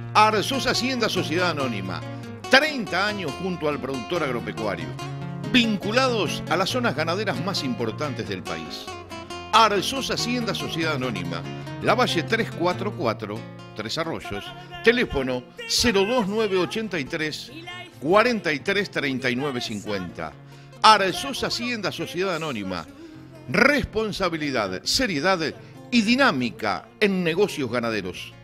Arsos Hacienda Sociedad Anónima, 30 años junto al productor agropecuario, vinculados a las zonas ganaderas más importantes del país. Arsos Hacienda Sociedad Anónima, Lavalle 344, Tres Arroyos, teléfono 02983 43 39 50. Arsos Hacienda Sociedad Anónima, responsabilidad, seriedad y dinámica en negocios ganaderos.